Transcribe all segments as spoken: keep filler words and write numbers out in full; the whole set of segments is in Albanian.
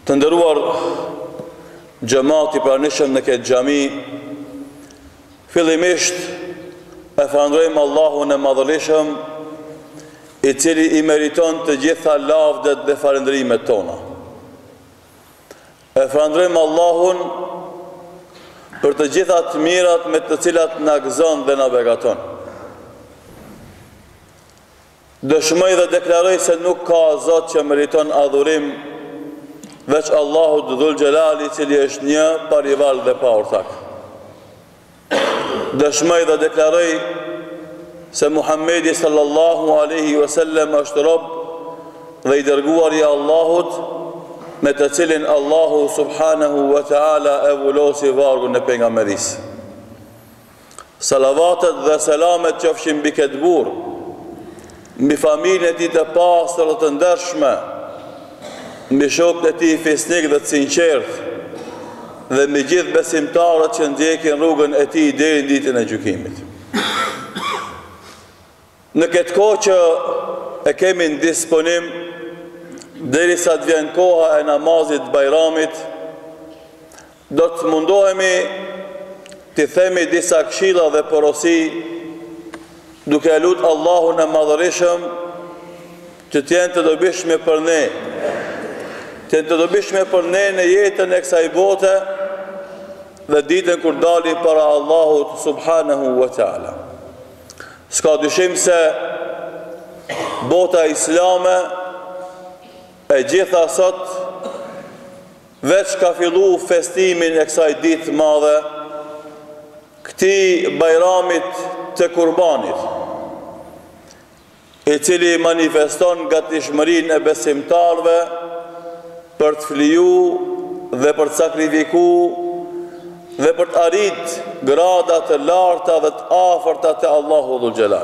Të nderuar xhamati pranishëm në këtë xhami, fillimisht e falenderojmë Allahun e Madhërisëm, i cili i meriton të gjitha lavdet dhe falënderimet tona. E falenderojmë Allahun për të gjitha të mirat me të cilat na gëzon dhe na begaton. Dëshmoj dhe deklaroj se nuk ka Zot që meriton adhurim veç Allahu Dhul Gjelali, i cili është një, pa rival dhe pa ortak. Dëshmoj dhe deklaroj se Muhammedi sallallahu alaihi wasallam është rob dhe i dërguar i Allahut, me të cilin Allahu subhanahu wa ta'ala e vullosi vargun e pejgamberisë. Salavatet dhe selamet qofshin mbi këtë burr, mbi familjen e tij të pastër dhe të ndershme, mbi shokët e tij fisnik dhe të sinqertë, dhe mbi gjithë besimtarët që ndjekin rrugën e tij deri në ditën e gjykimit. Në këtë kohë që e kemi në disponim, derisa të vjen koha e namazit Bajramit, do të mundohemi të themi disa këshilla dhe porosi, duke lutur Allahun e Madhërisëm që të jenë të dobishme për ne, të jenë të dobishme për ne në jetën e kësaj bote dhe ditën kur dalim para Allahut subhanahu wa ta'ala. S'ka dyshim se bota islame e gjitha sot veç ka fillu festimin e kësaj ditë madhe, këtij Bajramit të Kurbanit, i cili manifeston gatishmërinë e besimtarëve për të fliju dhe për të sakrifiku dhe për të arrit grada të larta dhe të afërta te Allahu Dhul Gjelal.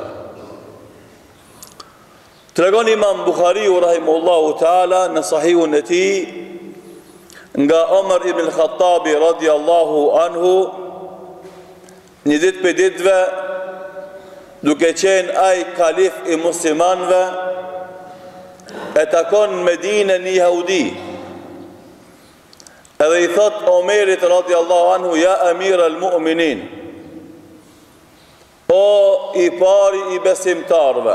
Tregon Imam Buhariu rahimahullahu ta'ala në sahihun e tij nga Omar ibn al-Khattabi radiallahu anhu, një ditë për ditëve, duke qenë ai kalif i muslimanëve, e takon në Medinë një jehudi. Edhe i thot Omerit radiallahu anhu: ja emir al-mu'minin, o i pari i besimtarve,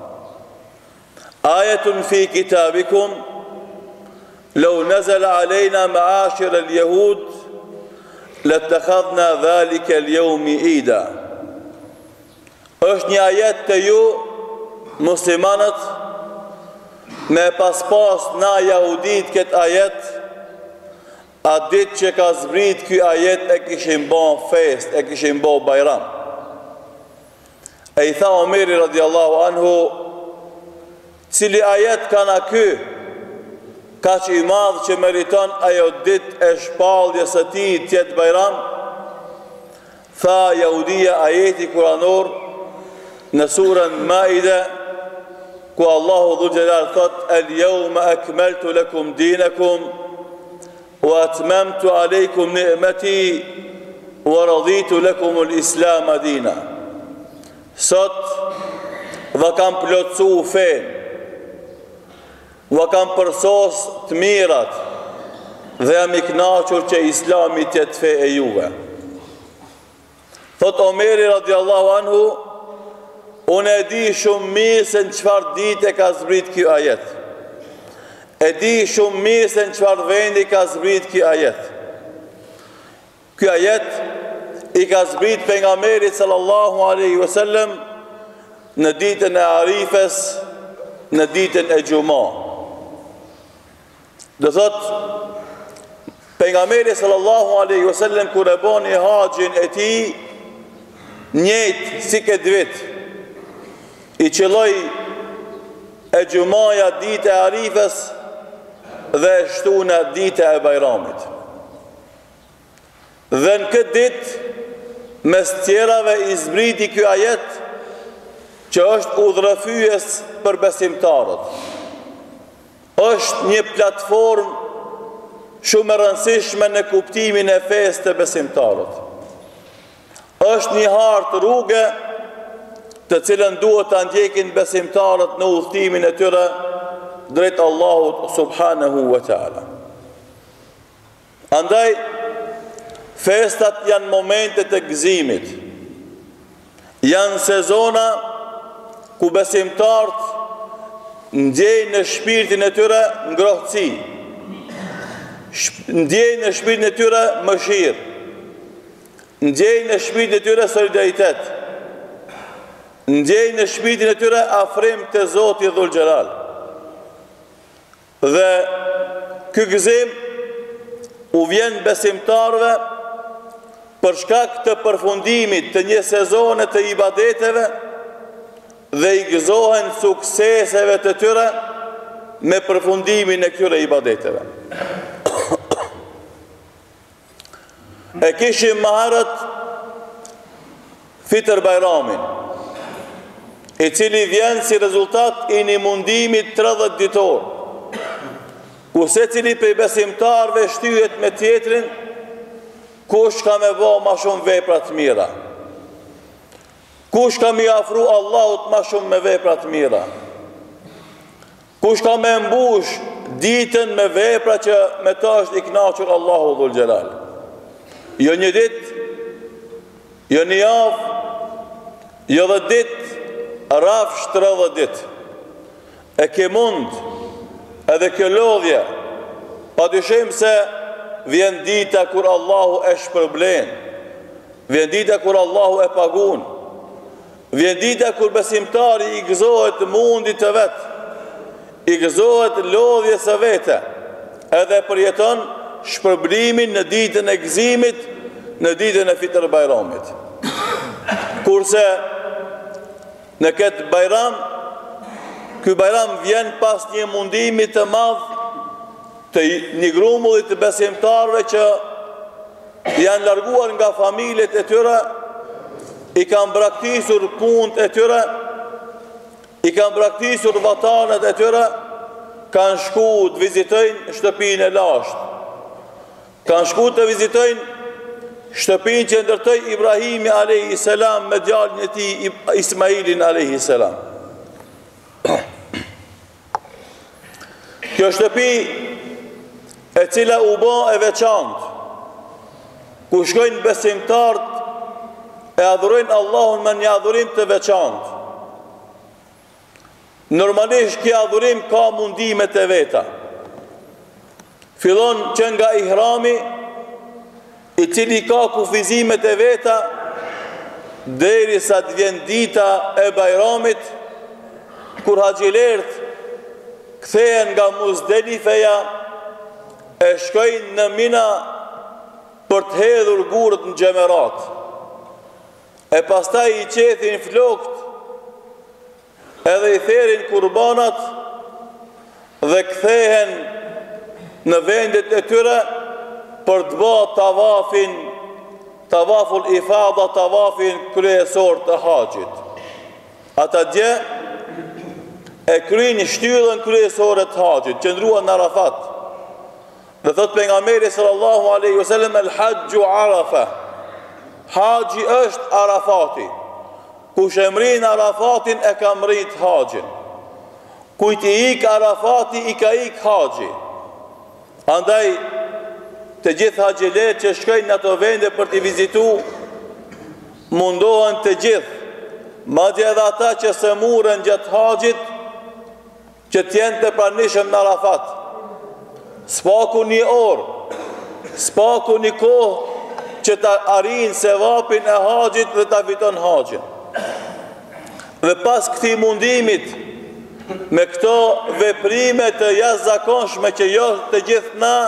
ajetun fi kitabikum, law nazala alejna ma'ashir al-jehud, latakhadna dhalika al-yawmi ida. Është një ajet të ju, muslimanët, me pas pas na jahudit këtë ajet, atë ditë që ka zbrit ky ajet e kishim bo fest, e kishim bo bajram. E i tha Omeri radiallahu anhu: cili ajet kana ky, ka që i madhë që meriton ajo ditë e shpalljes së tij tjetë bajram? Tha jahudia ajeti kuranor në surën Maide, ku Allahu Dhul Gjelal thot: el jawma akmaltu lakum dinakum wa atmamtu alejkum ni'mati wa raditu lakum al-islam dina. Sot va kam plotsu fen, va kam përsos të mirat, dhe jam i kënaqur që Islami të jetë fe e juve. Thot Omeri radiallahu anhu: unë e di shumë mirë se në qëfar ditë e ka zbrit kjo ajet. E di shumë mirë se në qëfar vendi ka zbrit kjo ajet. Kjo ajet i ka zbrit pejgamberit sallallahu alaihi wasallam në ditën e Arifes, në ditën e Gjuma. Do thot, pejgamberi sallallahu alaihi wasallam kur e boni haxhin e tij, njëjtë si këtë vit, i qëlloj e Gjumaja ditë e Arifes dhe shtuna ditë e Bajramit. Dhe në këtë ditë, mes tjerave i zbriti ky ajet, që është udhërëfyes për besimtarët. Është një platform shumë e rëndësishme në kuptimin e fesë të besimtarët. Është një hartë rrugë të cilën duhet të ndjekin besimtarët në udhëtimin e tyre drejt Allahut subhanahu wa ta'ala. Andaj, festat janë momentet e gëzimit, janë sezona ku besimtarët ndjejnë në shpirtin e tyre ngrohtësi, ndjejnë në shpirtin e tyre mëshirë, ndjejnë në shpirtin e tyre solidaritet, ndjejnë në shpirtin e tyre afrim të Zotit Dhul Xhelal. Dhe ky gëzim u vjen besimtarëve për shkak të përfundimit të një sezone të ibadeteve dhe i gëzohen sukseseve të tyre me përfundimin e këtyre ibadeteve. E kishim më herët Fitr Bajramin, i cili vjen si rezultat i një mundimit tridhjetë ditor, ku secili prej besimtarëve shtyhet me tjetrin kush ka me bë ma shumë vepra të mira, kush ka me afru Allahut ma shumë me vepra të mira, kush ka me mbush ditën me vepra që me ta është i kënaqur Allahu Dhul Xhelal. Jo një dit, jo një javë, jo dhe dit, rafsh tridhjetë dit. E ke mund edhe kjo lodhje, pa dyshim se vjen dita kur Allahu e shpërblen, vjen dita kur Allahu e pagun, vjen dita kur besimtari i gëzohet mundit të vet, i gëzohet lodhje së vete, edhe përjeton shpërblimin në ditën e gëzimit, në ditën e Fitr Bajramit. Kurse në këtë bajram, ky bajram vjen pas një mundimi të madh të një grumbullit të besimtarëve që janë larguar nga familjet e tyre, i kanë braktisur punët e tyre, i kanë braktisur vatanët e tyre, kanë shku të vizitojnë shtëpinë e lashtë, kanë shku të vizitojnë shtëpinë që ndërtoi Ibrahimi alayhi salam me djalin e tij Ismailin alayhi salam. Kjo shtëpi e cila u bë e veçantë, ku shkojnë besimtarët e adhurojnë Allahun me një adhurim të veçantë. Normalisht kjo adhurim ka mundimet e veta. Fillon që nga ihrami, i cili ka kufizimet e veta, deri sa të vjen dita e bajramit, kur haxhilerët kthehen nga Muzdelifeja e shkojnë në Mina për të hedhur gurët në xhemerat. E pastaj i qethin flokët, edhe i therin kurbanat dhe kthehen në vendet e tyre për të bë tavafin, tavaful ifada, tavafin kryesor të haxhit. Ata dje e kryejnë shtyllën kryesore të haxhit, qëndruan në Arafat. Dhe thot pejgamberi sallallahu alaihi wasallam, el hajju Arafa. Haxhi është Arafati. Kush e mrin Arafatin e ka mrit haxhin. Kujt i ik Arafati i ka ik haxhi. Andaj të gjithë haxhilet që shkojnë në ato vende për t'i vizitu, mundohen të gjithë, madje edhe ata që së murën gjatë haxhit, që t'jenë të pranishëm në Arafat. S'paku një orë, s'paku një kohë që ta arinë sevapin e haxhit dhe ta fiton haxhin. Dhe pas këtij mundimit, me këto veprime të jashtëzakonshme që jo të gjithë na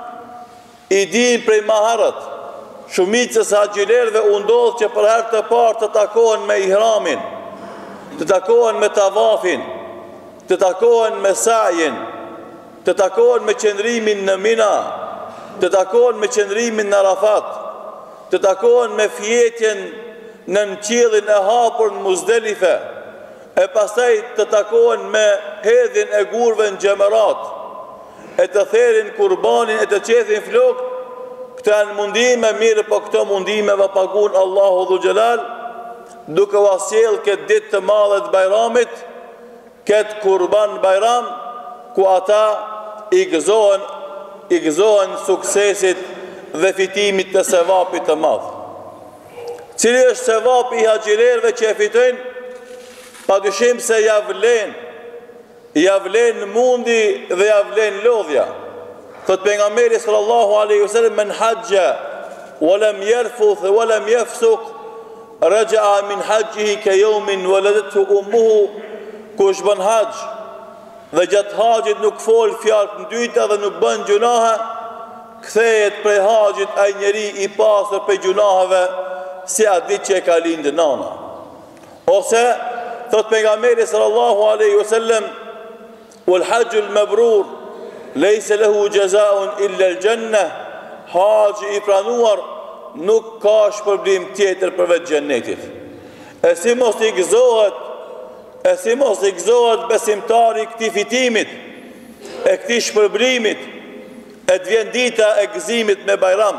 i din prej maharët, shumicës haxhilerëve u ndodh që për herë të parë të takohen me ihramin, të takohen me tavafin, të takohen me sajin, të takohen me qëndrimin në Mina, të takohen me qëndrimin në Arafat, të takohen me fjetjen në në qiellin e hapur në Muzdelife, e pastaj të takohen me hedhjen e gurëve në xhemerat, e të therin kurbanin e të qethin flok. Këto janë mundime mirë, po këto mundime va pagun Allahu Dhul Xhelal, duke u sjell këtë ditë të madhe të Bajramit, këtë kurban Bajram, ku ata i gëzohen, i gëzohen suksesit dhe fitimit të sevapit të madh. Cili është sevapi i haxhilerëve që e fitojnë? Padyshim se ja vlen, ja vlen mundi dhe ja vlen lodhja. Thot pejgamberi sallallahu alaihi wasallam: "Men hajja wa lam yarfuth wa lam yafsuq raja'a min hajjihi ka yawmin waladathu ummuhu." Kush bën haxh dhe gjatë haxhit nuk fol fjalë të dyta dhe nuk bën gjunahe, kthehet prej haxhit ai njeri i pastër prej gjunaheve si a ditë që e ka lindë nana. Ose thot pejgamberi sallallahu alaihi wasallam: "Wal hajjul mabrur laysa lahu jazaa'un illa al-jannah." Haxhi i pranuar nuk ka shpërblim tjetër përveç xhennetit. E si mos i gëzohet, e si mos i gëzohet besimtari këtij fitimit, e këtij shpërblimit, e të vjen dita e gëzimit me Bajram.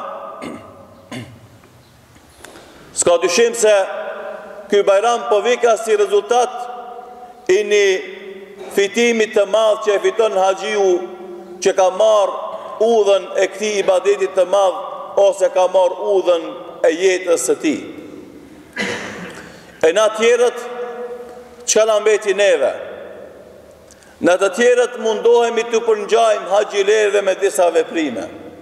S'ka dyshim se ky Bajram po vika si rezultat i një fitimit të madh që e fiton haxhiu që ka marrë udhën e këtij ibadetit të madh, ose ka marrë udhën e jetës së tij. E na tjerët, çka na mbeti neve? Në të tjerët mundohemi të përngjajmë haxhilerëve me disa veprime.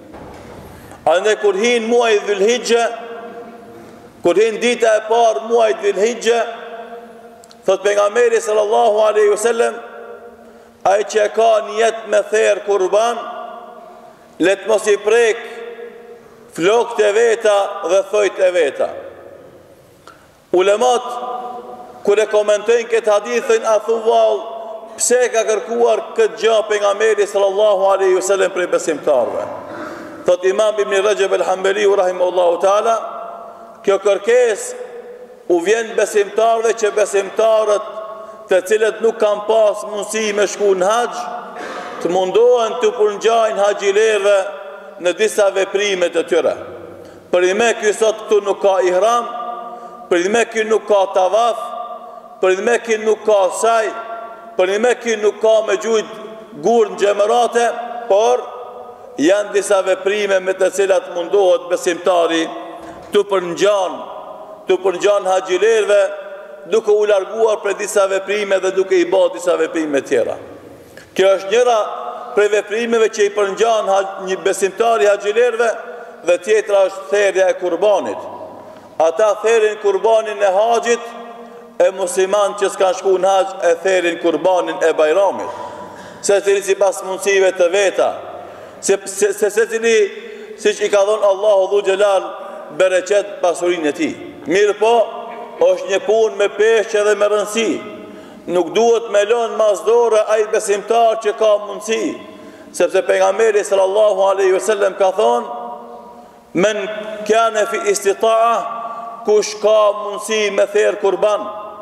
Ande kur hin muaji Dhulhijhe, kur hin dita e parë muajit Dhulhijhe, thot pejgamberi sallallahu alaihi wasallam: "Ai që ka niyet me therr kurban, let mos i prek flokët e veta dhe thojt e veta." Ulemat, kur e komentojnë këtë hadith, thënë: "A thuvall, pse ka kërkuar këtë gjë pejgamberi sallallahu alaihi wasallam prej besimtarëve?" Thot Imam Ibn Rajab al-Hanbali rahimahullahu taala: "Kjo kërkesë u vjen besimtarëve që besimtarët të cilët nuk kanë pas mundësi me shku në haxh, të mundohen të përngjajnë haxhilerëve në disa veprime të tyre. Për ime ky sot këtu nuk ka ihram, për ime ky nuk ka tavaf, për ime ky nuk ka saj, për ime ky nuk ka me gjujt gur në xhemerate, por janë disa veprime me të cilat mundohet besimtari të përngjan, të përngjan haxhilerëve, duke u larguar për disa veprime dhe duke i bërë disa veprime tjera. Kjo është njëra prej veprimeve që i përngjan një besimtari haxhilerëve, dhe tjetra është therrja e kurbanit. Ata therrin kurbanin e haxhit, e musliman që s'kan shku në haxh e therrin kurbanin e Bajramit. Se cili si pas mundësive të veta, se se, se, se cili si që i ka dhonë Allahu dhu xhelal bereqet pasurinë e tij. Mirë po, është një punë me peshë dhe me rëndësi. Nuk duhet me lënë masdore ai besimtar që ka mundësi, sepse pejgamberi sallallahu alaihi wasallam ka thonë: "Men kana fi istita'a", kush ka mundësi me therr kurban,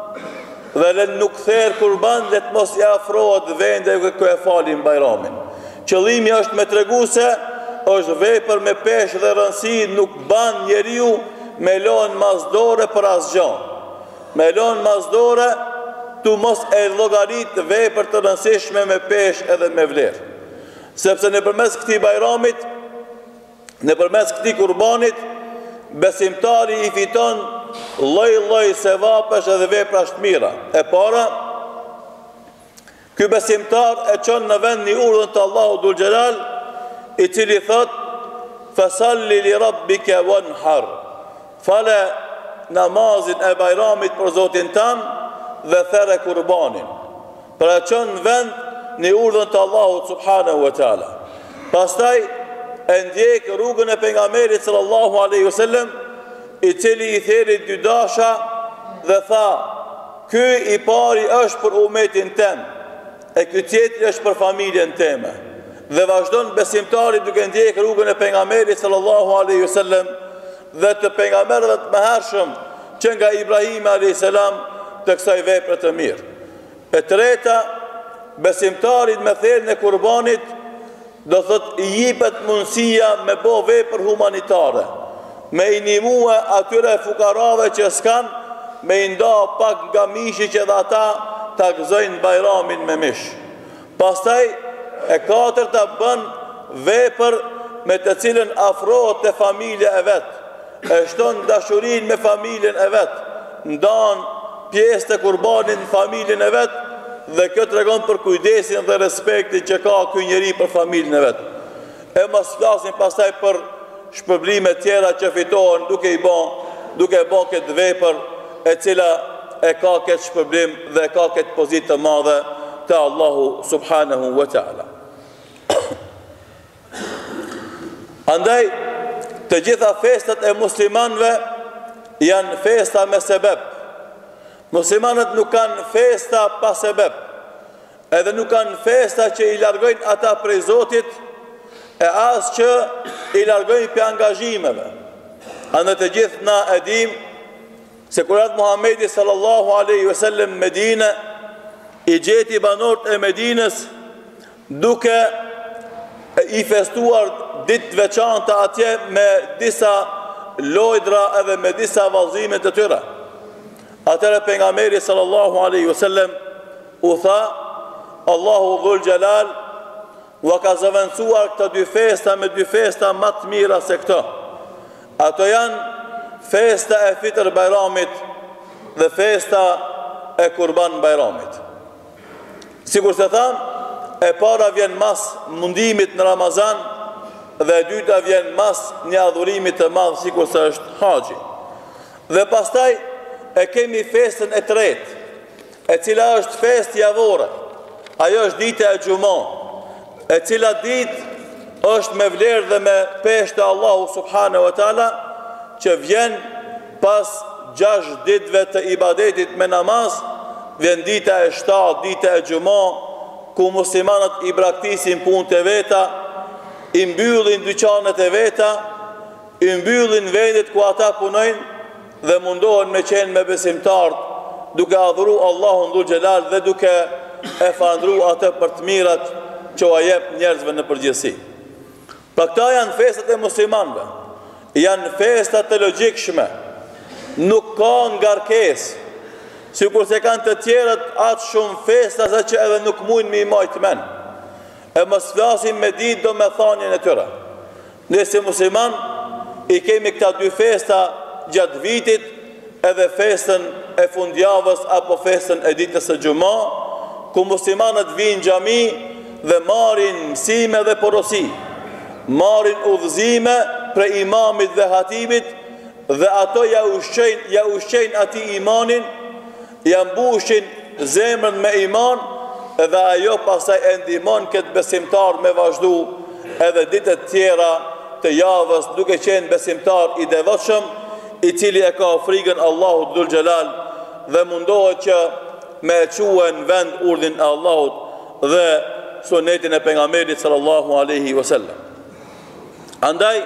dhe le nuk therr kurban, le të mos i afrohet vendeve ku e falin Bajramin. Qëllimi është me tregu se është vepër me peshë dhe rëndësi, nuk ban njeriu me lënë masdore për asgjë. Me lënë masdore tu mos e llogarit vepër të rëndësishme me peshë edhe me vlerë. Sepse nëpërmes këtij Bajramit, nëpërmes këtij kurbanit, besimtari i fiton lloj-lloj sevapesh edhe vepra të mira. E para, ky besimtar e çon në vend një urdhën të Allahu dhul xhelal, i cili thot: "Fasalli li rabbika wanhar", fale namazin e Bajramit për Zotin tan dhe therë kurbanin. Pra çon në vend një urdhën të Allahut subhanahu wa taala. Pastaj e ndjek rrugën e pejgamberit sallallahu alaihi wasallam, i cili i theri dy dasha dhe tha: "Ky i pari është për umetin tem, e ky tjetri është për familjen time." Dhe vazhdon besimtari duke ndjek rrugën e pejgamberit sallallahu alaihi wasallam dhe të pejgamberëve të mëhershëm që nga Ibrahim alayhis salam të kësaj vepre të mirë. E treta, besimtarit me therrjen e kurbanit do thot i jepet mundësia me bë vepër humanitare, me i ndihmue atyre fukarave që s'kan, me i nda pak nga mishi që dhe ata ta gëzojnë Bajramin me mish. Pastaj e katërta bën vepër me të cilën afrohet te familja e vet, e shton dashurinë me familjen e vet, ndan pjesë të kurbanit në familjen e vet, dhe kjo tregon për kujdesin dhe respektin që ka ky njeri për familjen e vet. E mos flasim pastaj për shpërblime tjera që fitohen duke i bën, duke e bën këtë vepër e cila e ka këtë shpërblim dhe e ka këtë pozitë të madhe te Allahu subhanahu wa taala. Andaj, të gjitha festat e muslimanëve janë festa me sebeb. Muslimanët nuk kanë festa pa sebeb, edhe nuk kanë festa që i largojnë ata prej Zotit, e as që i largojnë për angazhimeve. Andaj të gjithë na e dim se kur ardhi Muhamedi sallallahu alaihi wasallam në Medinë, i gjeti banorët e Medinës duke i festuar ditë veçanta atje me disa lojdra edhe me disa vallëzime të tyre. Atëra pejgamberi sallallahu alaihi wasallam u tha, Allahu dhul jalal u ka zëvendësuar këto dy festa me dy festa më të mira se këto. Ato janë festa e Fitr Bajramit dhe festa e Kurban Bajramit. Sikur se tham, e para vjen mas mundimit në Ramazan dhe e dyta vjen mas një adhurimit të madh sikur se është haxhi. Dhe pastaj e kemi festën e tretë, e cila është festë javore. Ajo është dita e Xhumo, e cila ditë është me vlerë dhe me peshë të Allahu subhanahu wa taala, që vjen pas gjashtë ditëve të ibadetit me namaz, vjen dita e shtatë, dita e Xhumo, ku muslimanët i braktisin punët e veta, i mbyllin dyqanet e veta, i mbyllin vendet ku ata punojnë dhe mundohen me qenë me besimtarët, duke adhuru Allahun dhul xhelal dhe duke e falëndru atë për të mirat që u jep njerëzve në përgjithësi. Pra këta janë festat e muslimanëve, janë festat të logjikshme, nuk ka ngarkesë, sikur se kanë të tjerët atë shumë festa sa që edhe nuk mujnë me i majtë men. E mos flasim me ditë do me thanjen e tyre. Ne si musliman i kemi këta dy festa gjatë vitit, edhe festën e fundjavës apo festën e ditës së Xhumo, ku muslimanët vinë xhami dhe marrin mësime dhe porosi, marrin udhëzime prej imamit dhe hatibit, dhe ato ja ushqejnë, ja ushqejnë atij imanin, ja mbushin zemrën me iman, edhe ajo pastaj e ndihmon këtë besimtar me vazhdu edhe ditët tjera të javës, duke qenë besimtar i devotshëm, i cili e ka frikën Allahut dhul xhelal dhe mundohet që me e quajë në vend urdhin e Allahut dhe sunetin e pejgamberit sallallahu alaihi wasallam. Andaj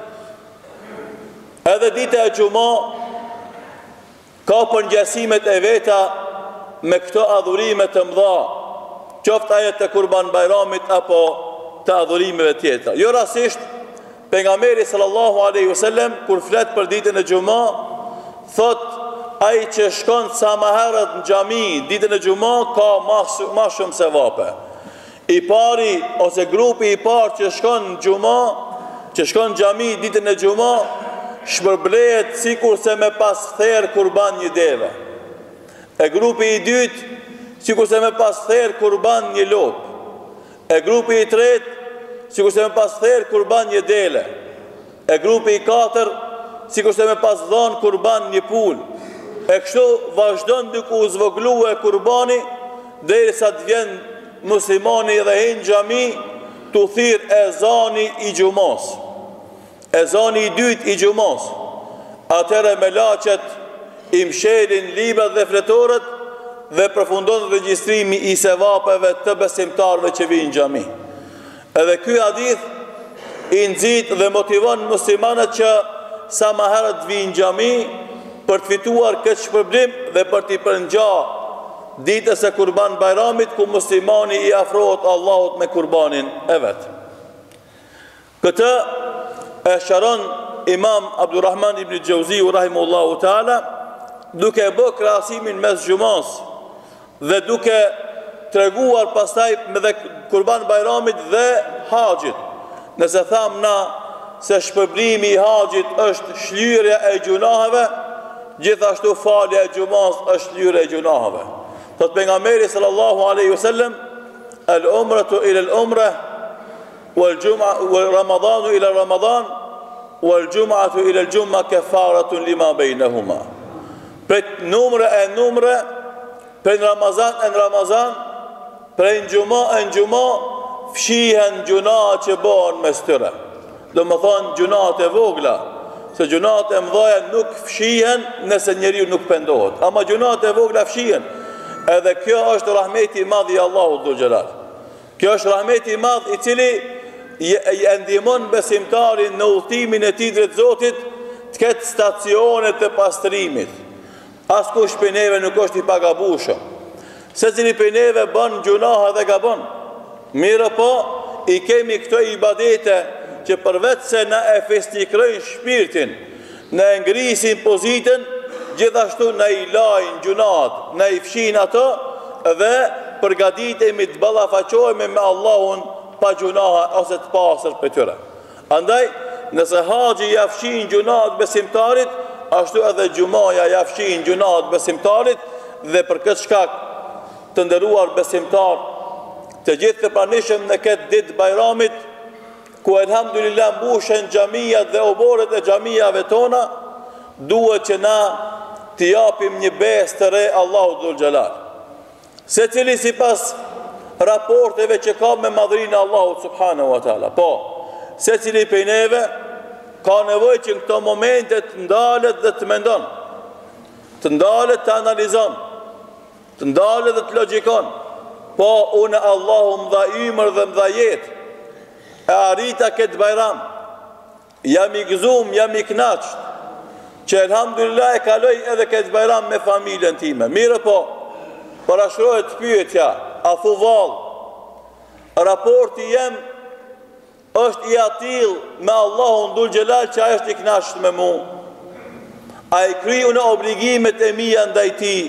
edhe dita e Xhumo ka përngjasimet e veta me këto adhurime të mëdha, qoftë ajo të Kurban Bajramit apo të adhurimeve tjetra. Jo rastisht pejgamberi sallallahu alaihi wasallam kur flet për ditën e Xhumo, thot ai që shkon sa më herët në xhami ditën e Xhumo ka më shumë sevape. I pari ose grupi i parë që shkon në Xhumo, që shkon në xhami ditën e Xhumo, shpërblehet sikur se me pas therr kurban një deve. E grupi i dytë sikur se me pas therr kurban një lop. E grupi i tretë sikur se me pas therr kurban një dele. E grupi i katër sikur se me pas dhon kurban një pul. E kështu vazhdon duke u zvogluar kurbani derisa të vjen muslimani dhe hin xhami tu thirr ezani i Xhumos. Ezani i dytë i Xhumos. Atëre me laqet i mshelin librat dhe fletorët dhe përfundon regjistrimi i sevapeve të besimtarëve që vinë në xhami. Edhe ky hadith i nxit dhe motivon muslimanët që sa më herët vinë në xhami për të fituar këtë shpërblim dhe për t'i përngjatë ditës e Kurban Bajramit, ku muslimani i afrohet Allahut me kurbanin e vet. Këtë e sharon Imam Abdurrahman ibn Jauziu rahimahullahu taala duke bë krahasimin mes Xhumos dhe duke treguar pastaj me dhe Kurban Bajramit dhe Haxhit, Nëse tham na se shpërblimi i haxhit është shlyerja e gjunaheve, gjithashtu falja e xhumas është shlyerja e gjunaheve. Thot pejgamberi sallallahu alaihi wasallam: "Al-umratu ila al-umrah wal-jum'a wal-ramadanu ila ramadan wal-jum'atu ila al-jum'a kafaratun lima bainahuma." Pret numre e numre, prej Ramazan e në Ramazan, prej në gjuma e në gjuma, fshihen gjunat që bëhen mes tyre. Do më thonë gjunat e vogla, se gjunat e mëdhaja nuk fshihen nëse njeriu nuk pendohet, ama gjunat e vogla fshihen. Edhe kjo është rahmeti i madh i Allahut dhul xhelal. Kjo është rahmeti i madh i cili i ndihmon besimtarin në udhtimin e tij drejt Zotit, të ketë stacionet e pastrimit. Askush prej neve nuk është i pagabueshëm. Secili prej neve bën gjunahe dhe gabon. Mirë po, i kemi këto ibadete që përveç se na e festikrojnë shpirtin, na e ngrisin pozitën, gjithashtu na i lajnë gjunat, na i fshin ato dhe përgatitemi të ballafaqohemi me Allahun pa gjunahe ose të pastër për tyre. Andaj, nëse haxhi ja fshin gjunat besimtarit, ashtu edhe gjumaja ja fshin gjunat besimtarit, dhe për këtë shkak të nderuar besimtar, të gjithë të pranishëm në këtë ditë bajramit, ku elhamdulillah mbushen xhamijat dhe oborët e xhamijave tona, duhet që na të japim një besë të re Allahut dhul xhelal. Secili sipas raporteve që ka me madhrinë e Allahut subhanahu wa taala. Po, secili prej neve ka nevojë që në këto momente të ndalet dhe të mendon, të ndalet të analizon, të ndalet dhe të logjikon. Po, unë Allahu më dha ymër dhe më dha jetë, e arita këtë bajram, jam i gëzum, jam i knaqët, që elhamdulillah e kaloj edhe këtë bajram me familjen time. Mire po, parashtrohet pyetja, a thu vallë, raporti jem është i atill me Allahun dhul xhelal që ai është i kënaqur me mua. A i kriju në obligimet e mia ndaj tij?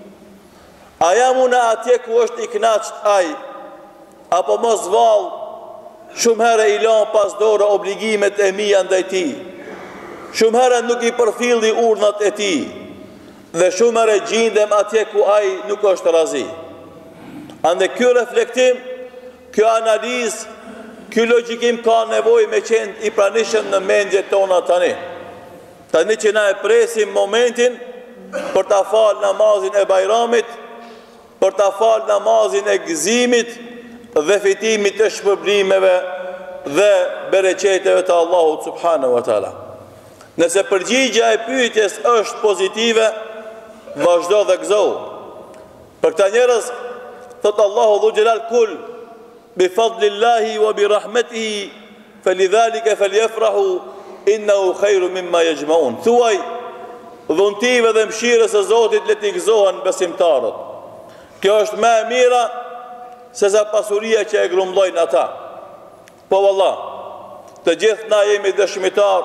A jam unë atje ku është i kënaqur ai? Apo mos vallë, shumë herë i lan pas dorë obligimet e mia ndaj tij. Shumë herë nuk i përfilli urdhat e tij. Dhe shumë herë gjindem atje ku ai nuk është razi. Ande kjo reflektim, kjo analizë, ky logjikim ka nevojë me qenë i pranishëm në mendjet tona tani. Tani që na e presim momentin për ta falë namazin e bajramit, për ta falë namazin e gëzimit dhe fitimit të shpërblimeve dhe bereqeteve të Allahut subhanahu wa taala. Nëse përgjigja e pyetjes është pozitive, vazhdo dhe gëzohu. Për këta njerëz, thot Allahu dhul xhelal, kul bi fadlillahi wa bi rahmetihi falidhalika falyafrahu innahu khairu mimma yajmaun. Thuaj, dhuntive dhe mëshirës së Zotit le t'i gëzohen besimtarët. Kjo është më e mira se sa pasuria që e grumbullojnë ata. Po vallah, të gjithë na jemi dëshmitar,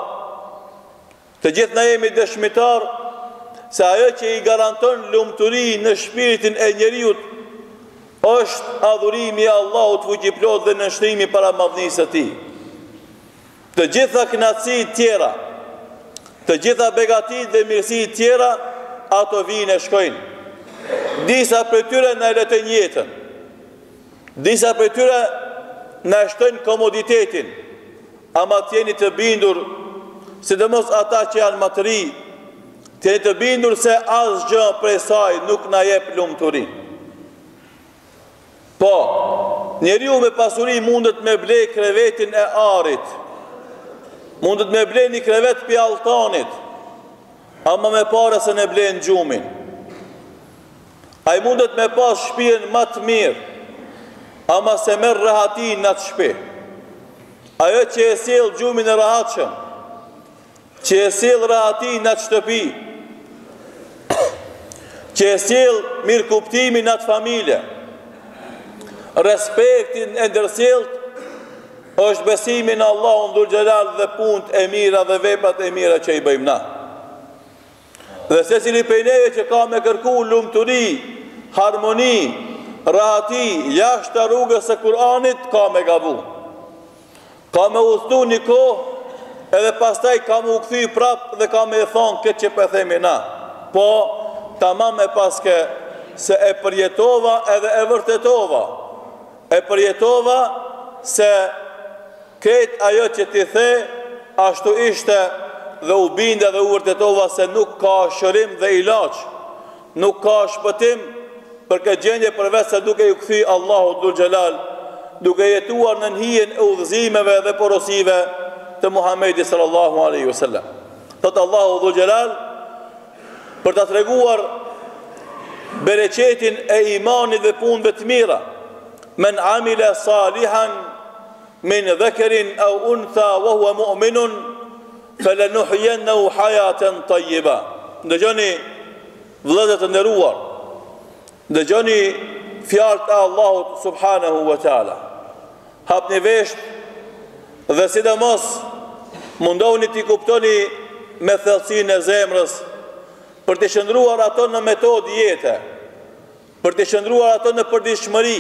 të gjithë na jemi dëshmitar se ajo që i garanton lumturi në shpirtin e njeriut është adhurimi i Allahut fuqiplot dhe nënshtrimi para madhnisë së tij. Të gjitha kënaqësitë tjera, të gjitha begatitë dhe mirësitë tjera, ato vijnë e shkojnë. Disa prej tyre na letojnë jetën. Disa prej tyre na shtojnë komoditetin. Ama të jeni të bindur, sidomos ata që janë më të ri, të jeni të bindur se asgjë prej saj nuk na jep lumturi. Po, njeriu me pasuri mundet me ble krevetin e arit, mundet me ble një krevet për altanit, ama me pare se ne ble në gjumin. A i mundet me pas shpijen më të mirë, ama se merë rahatin në të shpi. Ajo që e sjell gjumin e rahatshëm, që e sjell rahatin në të shtëpi, që e sjell mirë kuptimin në të familje, respektin e ndërsjellët, është besimi në Allahun dhul xhelal dhe punët e mira dhe veprat e mira që i bëjmë na. Dhe secili prej neve që ka me kërku lumturi, harmoni, rahati jashtë rrugës së Kur'anit, ka me gabu. Ka me udhëtu një kohë edhe pastaj ka me u kthy prap dhe ka me e thonë këtë që po themi na. Po tamam e paske se e përjetova edhe e vërtetova. E përjetova se këtë ajo që ti the ashtu ishte dhe u binde dhe u vërtetova se nuk ka shërim dhe ilaç, nuk ka shpëtim për këtë gjendje përveç se duke ju kthy Allahu Dhul Xhelal, duke jetuar në hijen e udhëzimeve dhe porosive të Muhamedi sallallahu alaihi wasallam. Thot Allahu Dhul Xhelal për ta treguar bereqetin e imanit dhe punëve të mira. Men amila salihan min dhakarin aw untha wa huwa mu'minun falanuhyiyannahu hayatan tayyiba. Dëgjoni vëllezër të nderuar, dëgjoni fjalët e Allahut subhanahu wa taala. Hapni vesh dhe sidomos mundohuni t'i kuptoni me thellësinë e zemrës për të shndruar ato në metodë jete, për të shndruar ato në përditshmëri,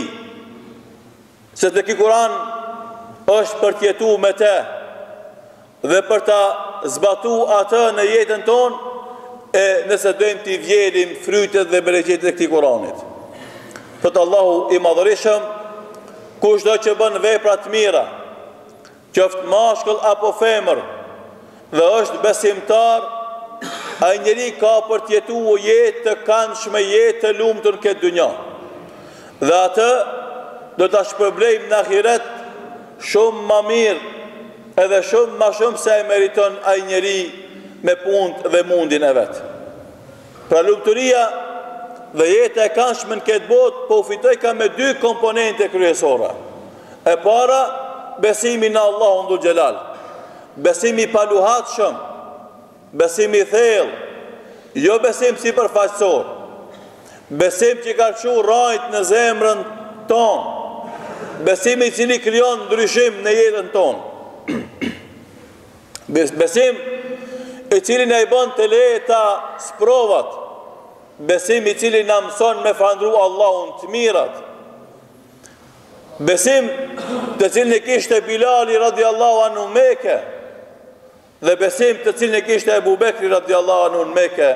se te ky Kur'an është për të jetuar me të dhe për ta zbatuar atë në jetën tonë, e nëse dojmë t'i vjerim frytet dhe bereqetet e këtij Kur'anit. Thot Allahu i Madhërisëm, kushdo që bën vepra të mira, qoftë mashkull apo femër, dhe është besimtar, ai njeri ka për të jetuar jetë të këndshme, jetë të lumtur këtë dynja. Dhe atë do ta shpërblejmë në ahiret shumë më mirë, edhe shumë më shumë se e meriton ai njeri me punë dhe mundin e vet. Pra lumturia dhe jeta e këndshme në këtë botë po fitoj ka me dy komponente kryesore. E para, besimi në Allahun Dhul Xhelal, besimi i paluhatshëm, besimi i thellë, jo besim sipërfaqësor, besim që ka çu rajt në zemrën tonë, besim i cili krijon ndryshim në jetën tonë, besim i cili na i bën të lehta sprovat, besim i cili na mëson me falëndru Allahun të mirat, besim të cilin e kishte Bilali radiallahu anhu në Mekë, dhe besim të cilin e kishte Ebu Bekri radiallahu anhu në Mekë,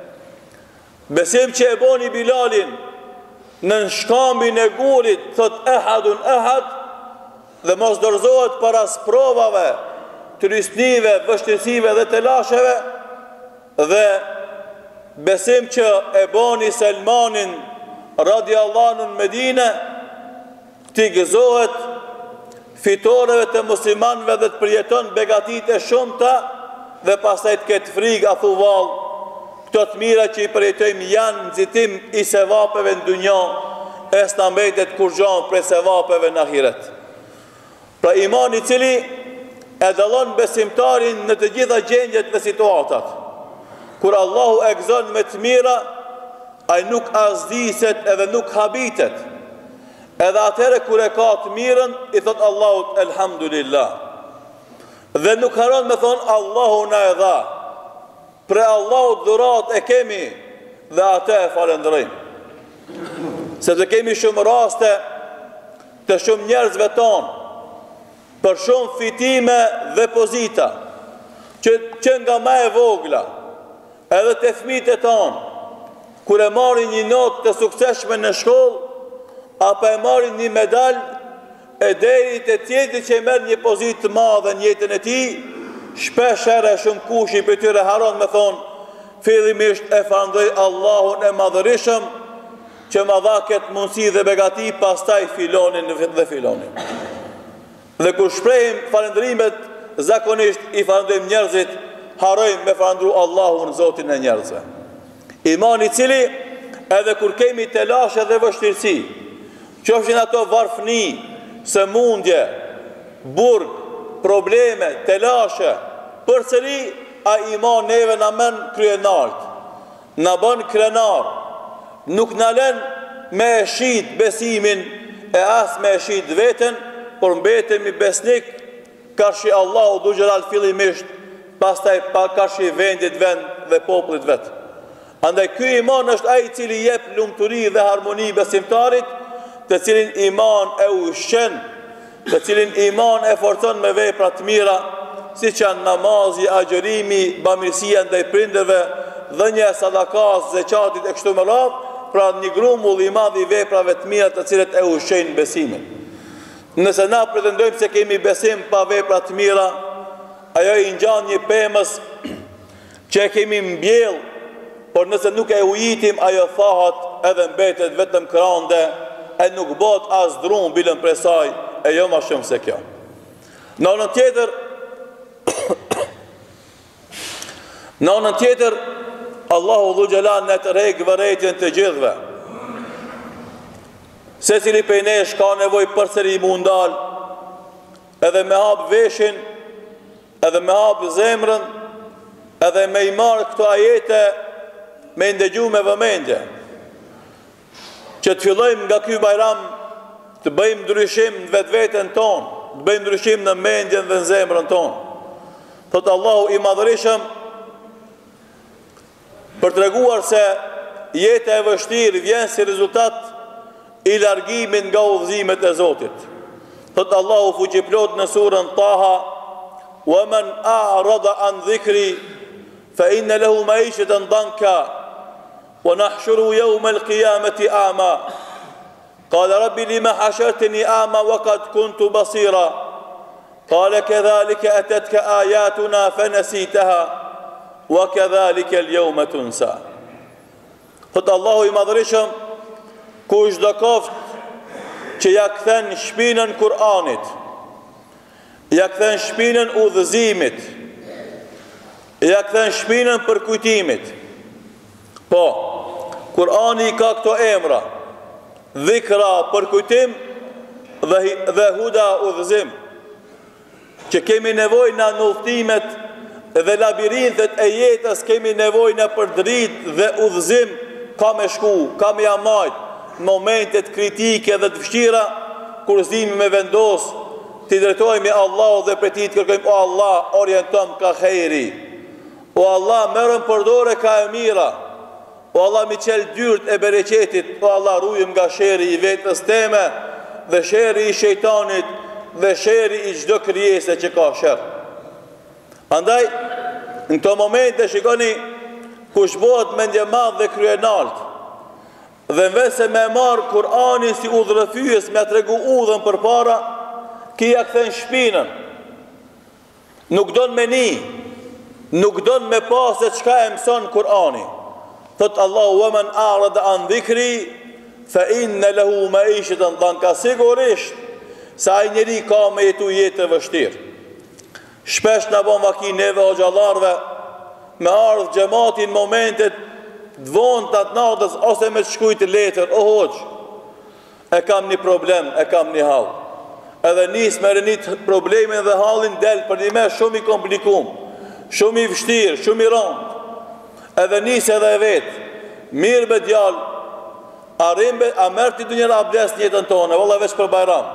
besim që e boni Bilalin në shkambin e gurit, thot ehadun ehad, dhe mos dorëzohet para sprovave, trysnive, vështirësive dhe telasheve, dhe besim që e boni Selmanin radiallahu anhu në Medine, t'i gëzohet fitoreve të muslimanëve dhe të përjeton begatit e shumta dhe pastaj të ketë frikë a thuval, këto të mira që i përjetojmë janë nxitim i sevapeve në dunja, e s'na mbetet kur gjon prej sevapeve në ahiret. Pra imani i cili e dallon besimtarin në të gjitha gjendjet dhe situatat. Kur Allahu e gëzon me të mira, ai nuk azdiset edhe nuk habitet. Edhe atëre kur e ka të mirën, i thot Allahut elhamdulillah. Dhe nuk haron me thonë Allahu na e dha. Pre Allahut dhurat e kemi dhe atë e falënderojmë. Se të kemi shumë raste të shumë njerëzve tonë, për shumë fitime dhe pozita, që, që nga ma e vogla, edhe të fëmijët e tonë, kur e marrin një notë të sukseshme në shkollë, apo e marrin një medal, e deri të tjetri që e merr një pozitë të madhe në jetën e tij, shpesh herë shumë kush i për tyre haron me thonë, fillimisht e falënderoj Allahun e Madhërisëm që ma dha këtë mundësi dhe begati, pastaj filonin dhe filonin. Dhe kur shprehim falënderimet, zakonisht i falënderojmë njerëzit, harojmë me falëndru Allahun, Zotin e njerëzve. Imani i cili edhe kur kemi telashe dhe vështirësi, qofshin ato varfëni, sëmundje, burg, probleme, telashe, përsëri a iman neve na men kryenart, na bën krenar, nuk na lën me e shit besimin e as me e shit veten, por mbetemi besnik karshi Allahu Dhul Xhelal fillimisht, pastaj pa karshi vendit vend dhe popullit vet. Andaj ky iman është ai i cili jep lumturi dhe harmoni besimtarit, të cilin iman e ushqen të cilin iman e forcon me vepra të mira, si që janë namazi, agjërimi, bamirësia ndaj prindërve, dhënia e sadakas, zeqatit e kështu me radhë, pra një grumull i madh i veprave të mira të cilët e ushqejnë besimin. Nëse na pretendojmë se kemi besim pa vepra të mira, ajo i ngjan një pemës që e kemi mbjell, por nëse nuk e ujitim, ajo thahat edhe mbetet vetëm krande, e nuk bot as drum bilën prej saj, e jo ma shumë se kjo. Në anën tjetër, në anën tjetër, Allahu dhu gjelan në të rejkë vërejtjen të gjithve. Se cili prej nesh ka nevoj përsëri mundal, edhe me hap veshin, edhe me hap zemrën, edhe me i marë këto ajete, me ndëgju me vëmendje, që të fillojmë nga ky bajram të bëjmë ndryshim në vetë vetën tonë, të bëjmë ndryshim në mendjen dhe në zemrën tonë. Thotë Allahu i madhërishëm, për të reguar se jeta e vështirë vjen si rezultat i largimin nga udhëzimet e Zotit. Thotë Allahu fuqiplot në surën Taha, wa man a'rada an dhikri, fa inna lahu ma'ishatan danka, ونحشره يوم القيامة أعمى قال رب لما حشرتني أعمى وقد كنت بصيرا قال كذلك أتتك آياتنا فنسيتها وكذلك اليوم تنسى. Thot Allahu i madhërishëm, kush do koft që ja kthen shpinën Kur'anit, ja kthen shpinën udhëzimit, ja kthen shpinën përkujtimit. Po, Kur'ani ka këto emra, dhikra përkujtim dhe, dhe huda udhëzim, që kemi nevoj në nulltimet dhe labirintet e jetës, kemi nevoj në përdrit dhe udhëzim, ka me shku, ka me jamajt, në momentet kritike dhe të fështira, kur zimi me vendos, të drejtojmë i Allah dhe për ti të kërkojmë, o Allah, orientom ka khejri, o Allah, merëm përdore ka e mira, o Allah mi qelë dyrt e bereqetit, o Allah rujëm nga sheri i vetës teme, dhe sheri i shejtanit, dhe sheri i gjdo kryese që ka shërë. Andaj, në këto momente shikoni, kush bëhet mendje madh dhe kryenalt, dhe në vese me marë Kur'anin si udhërëfyjes me tregu udhën për para, kia këthen shpinën. Nuk don me ni, nuk don me pasë qka e mëson Kur'ani. Thot Allahu wa man a'rada an dhikri fa inna lahu ma'ishatan danka, sigurisht sa ai njeri ka me jetu jetë të vështirë. Shpesh na bën vaki neve o xhallarëve me ardh xhamatin momentet dvonta të natës ose me shkujt letër, o hoxh, e kam një problem, e kam një hall. Edhe nis me rënit problemin dhe hallin del për një me shumë i komplikum, shumë i vështirë, shumë i rëndë. Edhe nis edhe e vetë, mirë me djallë, a rimbe, a mërë ti dë njëra abdes njëtën tonë, valla veç për bajram.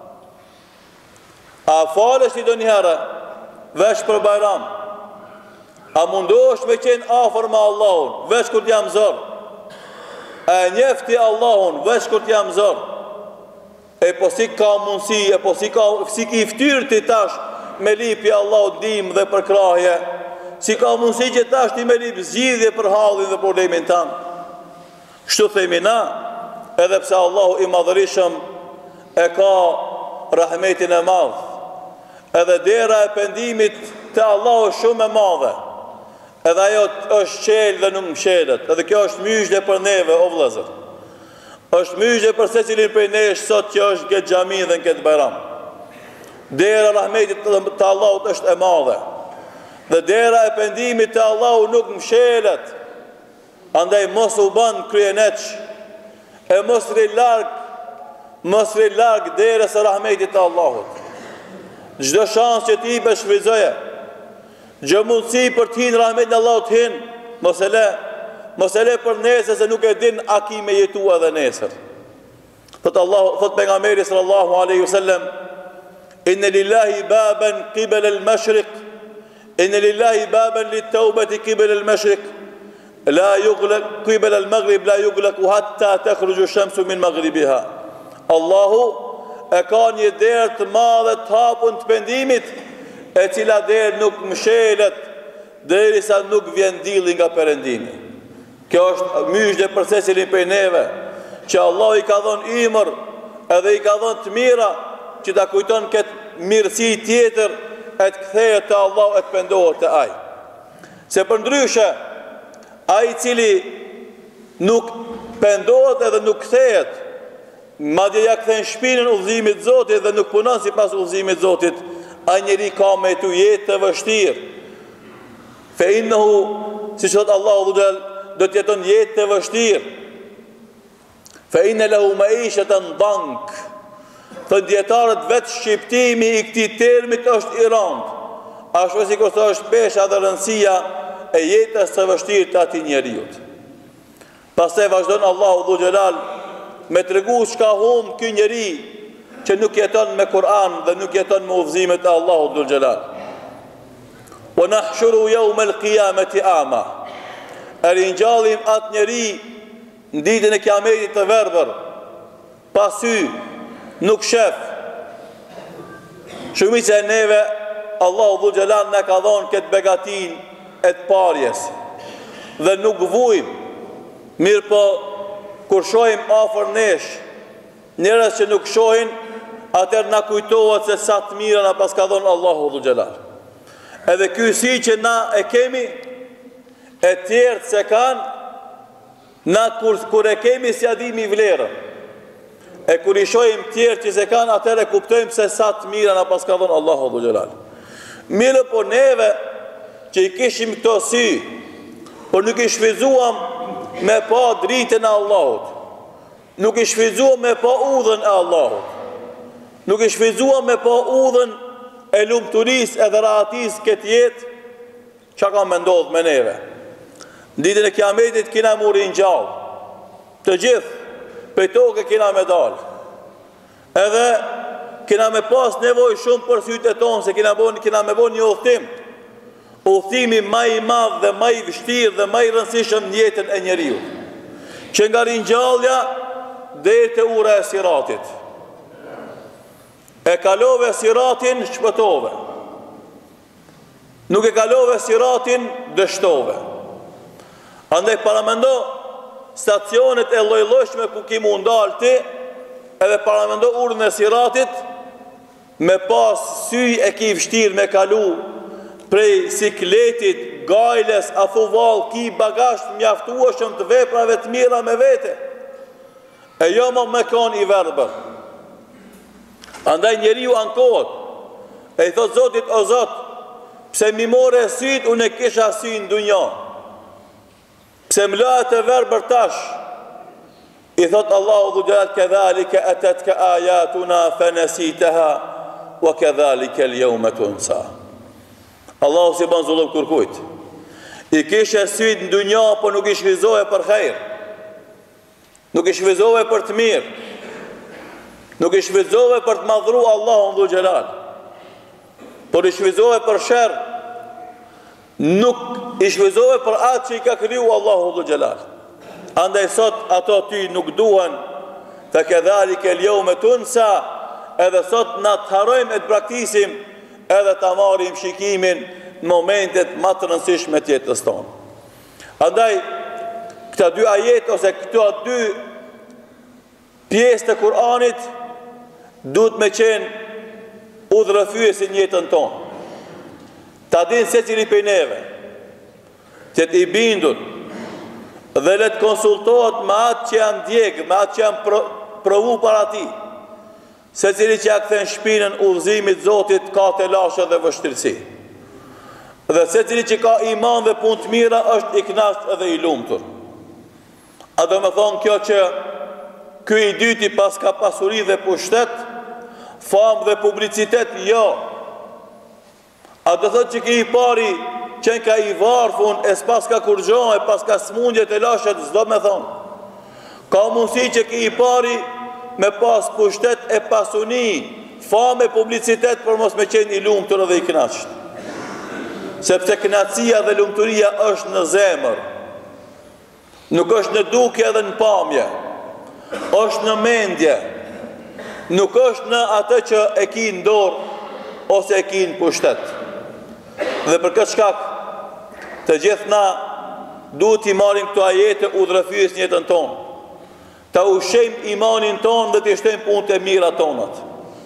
A falësh ti dë njëra, veç për bajram. A mundosh me qenë afer me Allahun, veç kur t'jam zërë. A njefti Allahun, veç kur t'jam zërë. E po si ka mundësi, e po si ka, si ki ftyrë ti tash, me lipi Allahut dim dhe për krahje, si ka mundësi që tash ti me lip zgjidhje për hallin dhe problemin tanë. Kështu themi na, edhe pse Allahu i madhërishëm e ka rahmetin e madh, edhe dera e pendimit të Allahu shumë e madhe, edhe ajo është qelë dhe nuk mshelet, edhe kjo është myshde për neve, o vëllezër. është myshde për se cilin për nesh sot që është këtë gjami dhe në këtë bajram. Dera rahmetit të Allahut është e madhe, dhe dera e pendimit të Allahut nuk mshelet. Andaj mos u ban kryeneq, e mos ri larg, mos ri larg derës e rahmetit të Allahut. Çdo shans që ti be shfrytëzoje, çdo mundësi për të hinë rahmetin e Allahut hin, mos e le, mos e le për nesër se nuk e din a ki me jetua dhe nesër. Thot Allah, thot pejgamberi sallallahu alaihi wasallam, inna lillahi baban qibala al-mashriq, inna lillahi baban lit-tawbati qibala al-mashriq, la yughlaq qibala al-maghrib la yughlaq hatta takhruju ash-shamsu min maghribiha. Allahu e ka një derë të madhe të hapun të pendimit, e cila derë nuk mshelet derisa nuk vjen dilli nga perëndimi. Kjo është myshdje për secilin prej neve, që Allah i ka dhënë imër edhe i ka dhënë të mira, që ta kujton këtë mirësi tjetër, e të kthehet te Allah e të pendohet te Ai. Se përndryshe, ai i cili nuk pendohet edhe nuk kthehet, madje ja kthen shpinën udhëzimit të Zotit dhe nuk punon sipas udhëzimit të Zotit, ai njeri ka me tu jetë të vështirë. Fe innehu, si thot Allahu dhul, do të jeton jetë të vështirë. Fe inne lehu maishatan dank. Thënë dietarët, vetë shqiptimi i këtij termit është i rëndë. Ashtu si kur është pesha dhe rëndësia e jetës së vështirë të atij njeriu. Pastaj vazhdon Allahu dhul xhelal me tregu çka humb ky njeri që nuk jeton me Kur'an dhe nuk jeton me udhëzimet e Allahut dhul xhelal. Wa nahshuru yawm al-qiyamati a'ma. E ringjallim atë njeri në ditën e kiametit të verbër, pa sy, nuk shef. Shumica e neve Allahu dhul xhelal na ka dhënë këtë begatin e të parjes dhe nuk vujmë. Mirë po, kur shohim afër nesh njerëz që nuk shohin, atëherë na kujtohet se sa të mira na pas ka dhënë Allahu dhul xhelal. Edhe ky si që na e kemi, e tjerë se kanë, na kur, kur e kemi si adimi vlerën. E kur i shohim tjerë që se kanë, atëherë kuptojmë se sa të mira na pas ka dhënë Allahu dhul xhelal. Mirë po neve që i kishim këto sy, por nuk i shfrytzuam me pa dritën e Allahut, nuk i shfrytzuam me pa udhën e Allahut, nuk i shfrytzuam me pa udhën e lumturisë edhe rahatisë këtë jetë, çka ka më ndodhur me neve. Në ditën e kiametit kina mu ringjall, të gjithë prej tokë kina me dalë. Edhe kina me pas nevojë shumë për sytë tonë, se kina bon, kina me bon një udhtim. Udhtimi më i madh dhe më i vështirë dhe më i rëndësishëm në jetën e njeriu, që nga ringjallja deri te ura e Siratit. E kalove Siratin, shpëtove. Nuk e kalove Siratin, dështove. Andaj paramendo stacionet e lloj-llojshme ku ki mund dal ti, edhe paramendo urën e Siratit, me pas sy e ki vështirë me kalu prej sikletit, gajles, afuval, ki bagazh të mjaftueshëm të veprave të mira me vete. E jo më me kon i verbër. Andaj njeriu ankohet, e i thot Zotit, o Zot, pse mi more syt, unë e kisha sy në dunja. Pse më la të verbër tash? I thot Allahu dhul xhelal, kedhalika atatka ayatuna fanasitaha wa kedhalika al-yawma tunsa. Allahu si ban zullum kërkujt. I kishe syt në dunja, po nuk i shfrytëzove për hajër. Nuk i shfrytëzove për të mirë. Nuk i shfrytëzove për të madhru Allahun dhul xhelal. Por i shfrytëzove për sherr. Nuk i shfrytëzove për atë që i ka kriju Allahu dhul xhelal. Andaj sot ato ty nuk duhen, fa kedhalika al-yawma tunsa, edhe sot na të harojmë e të praktisim, edhe ta marrim shikimin në momentet më të rëndësishme të jetës tonë. Andaj, këta dy ajet ose këto dy pjesë të Kur'anit duhet me qenë udhërrëfyesi në jetën tonë. Ta dinë secili prej neve, që të i bindur dhe le të konsultohet me atë që janë djegë, me atë që janë pro, provu para ti. Secili që ja kthen shpinën udhëzimit Zotit ka të lashe dhe vështirësi. Dhe secili që ka iman dhe punë të mira është i kënaqur edhe i lumtur. A do me thonë kjo që ky i dyti pas ka pasuri dhe pushtet, famë dhe publicitet, jo. A do thotë që ki i pari qenë ka i varfun, e s'pas ka kurgjon, e pas ka smundje të lashet, s'do me thonë. Ka mundësi që ki i pari me pas pushtet e pasuni, famë e publicitet, për mos me qenë i lumtur edhe i kënaqur. Sepse kënaqësia dhe lumturia është në zemër. Nuk është në dukje dhe në pamje. Është në mendje. nuk është në atë që e ki në dorë ose e ki në pushtet. Dhe për këtë shkak, të gjithë na duhet t'i marrim këto ajete udhërrëfyes në jetën tonë, ta ushqejmë imanin tonë dhe t'i shtojmë punët e mira tonat.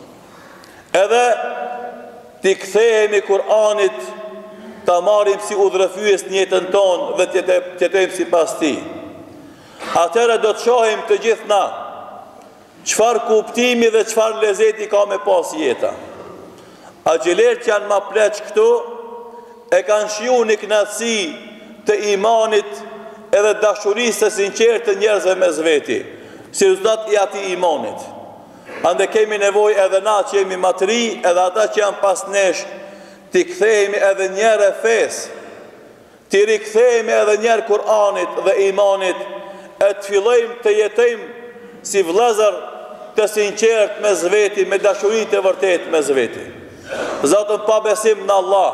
Edhe t'i kthehemi Kur'anit, ta marrim si udhërrëfyes në jetën tonë dhe të jetojmë sipas tij. Atëherë do të shohim të gjithë na çfarë kuptimi dhe çfarë lezeti ka me pas jeta. Agjilerët që janë ma pleq këtu e kanë shiju një knatësi të imanit edhe dashurisë të sinqertë të njerëzve mes veti, si rezultat i atij imanit. Ande kemi nevojë edhe na që jemi më të ri, edhe ata që janë pas nesh, t'i kthehemi edhe njerë e fesë, t'i rikthehemi edhe njerë Kur'anit dhe imanit, e të fillojmë të jetojmë si vëllezër të sinqertë mes veti, me dashuri të vërtetë mes veti. Zatën pa besim në Allah,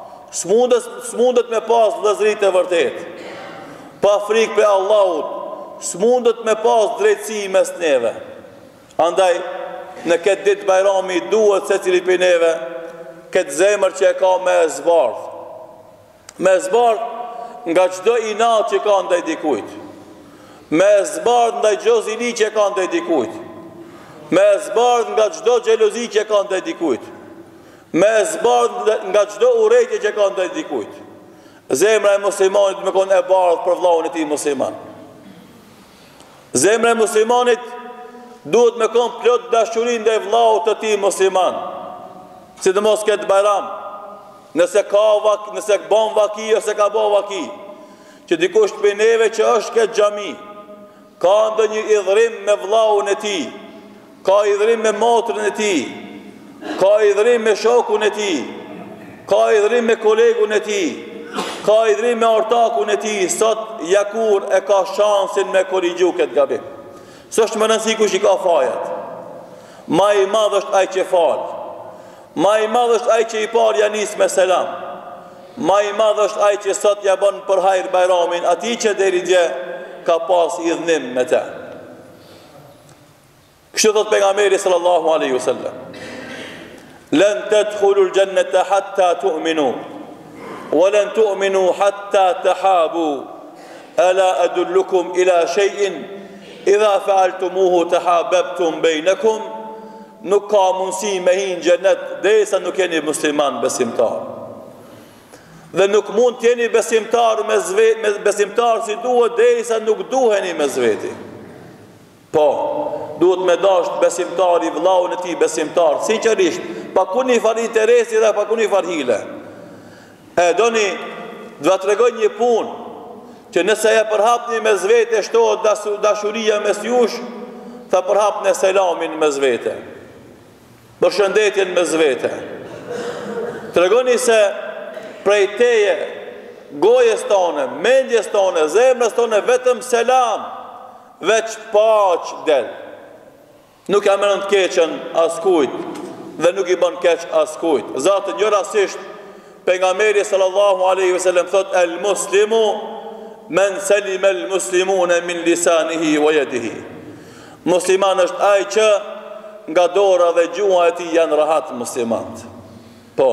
s'mundet me pas vëllezëri të vërtetë. Pa frikë për Allahut, s'mundet me pas drejtësi mes neve. Andaj, në këtë ditë bajrami duhet se cili për neve, këtë zemër që e ka me zbardh. Me zbardh nga çdo inat që ka ndaj dikujt. Me zbardh ndaj çdo zili që ka ndaj dikujt. Me zbardh nga çdo xhelozi që ka ndaj dikujt. Me zbardh nga çdo urrejtje që ka ndaj dikujt. Zemra e muslimanit me kon e bardh për vllahun e tij musliman. Zemra e muslimanit duhet me kon plot dashuri ndaj vllahut të tij musliman. Sidomos këtë bajram, nëse ka vak, nëse bën vaki ose ka bën vaki, që dikush për neve që është këtë xhami, ka ndonjë idhërim me vllahun e tij, ka idhërim me motrën e tij, ka idhërim me shokun e tij, ka idhërim me kolegun e tij, ka idhërim me ortakun e tij, sot jakur e ka shansin me korrigju këtë gabim. S'është më rëndësi kush i ka fajat. Ma i madh është ai që fal. Ma i madh është ai që i parë ja nis me selam. Ma i madh është ai që sot ja bën për hajër bajramin, atij që deri dje ka pas idhnim me të. Kështu thot pejgamberi sallallahu alaihi wasallam: "Lan tadkhulul jannata hatta tu'minu, wa lan tu'minu hatta tahabu. Ala adullukum ila shay'in idha fa'altumuhu tahabbtum bainakum." Nuk ka mundësi me hinë xhenet derisa nuk jeni musliman besimtar. Dhe nuk mund të jeni besimtar me zveti, me besimtar si duhet derisa nuk duheni me zveti. Po, duhet me dasht besimtari vllahun e tij besimtar, sinqerisht, pa kuni far interesi dhe pa kuni far hile. E doni, do të tregoj një punë që nëse ja përhapni me zvete shtohet dashuria mes jush, tha përhapni selamin mes vete. Përshëndetjen mes vete. Tregoni se prej teje, gojës tone, mendjes tone, zemrës tone, vetëm selam, veç paq del. Nuk ja merren të keqen askujt dhe nuk i bën keq askujt. Zati një rastisht pejgamberi sallallahu alaihi wasallam thot: "El muslimu men salima al muslimuna min lisanihi wa yadihi." Musliman është ai që nga dora dhe gjuha e tij janë rahat muslimanët. Po,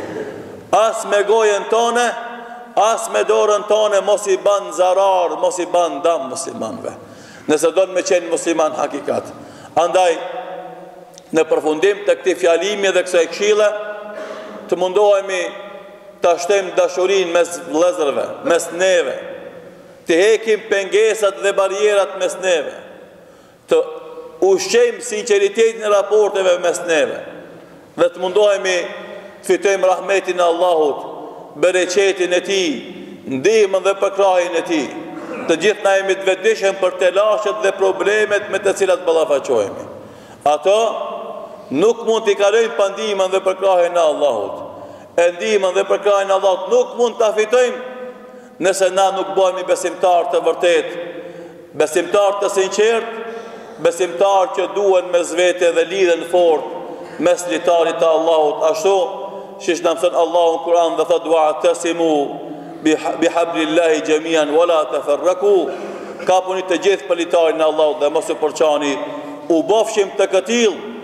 as me gojen tone, as me dorën tone mos i ban zarar, mos i ban dam muslimanëve, nëse do të me qenë musliman hakikat. Andaj, në përfundim të këtij fjalimi dhe kësaj këshille, të mundohemi të shtojmë dashurinë mes vëllezërve, mes neve, të hekim pengesat dhe barierat mes neve, të ushqejmë sinqeritetin e raporteve mes neve, dhe të mundohemi të fitojmë rahmetin e Allahut, bereqetin e tij, ndihmën dhe përkrahjen e tij. Të gjithë na jemi të vetëdijshëm për telashet dhe problemet me të cilat ballafaqohemi. Ato nuk mund t'i kalojmë pa ndihmën dhe përkrahjen e Allahut. E ndihmën dhe përkrahjen e Allahut nuk mund ta fitojmë nëse na nuk bëhemi besimtar të vërtet, besimtar të sinqert, besimtar që duhen mes vete dhe lidhen fort mes litarit të Allahut, ashtu që na mëson Allahu në Kur'an dhe thot: "Wa'tasimu bihablillahi jamian wala tafarraku." Kapuni të gjithë për litarin e Allahut dhe mos u përçani. U bofshim të këtill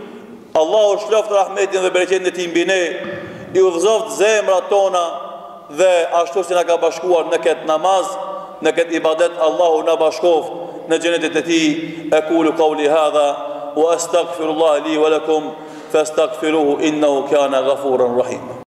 Allahu shloft rahmetin dhe bereqetin e tij mbi ne, i udhëzoft zemrat tona dhe ashtu si na ka bashkuar në këtë namaz, në këtë ibadet, Allahu na bashkoft në xhenetin e tij. Aqulu qawli hadha wa astaghfirullah li wa lakum fastaghfiruhu innahu kana ghafuran rahima.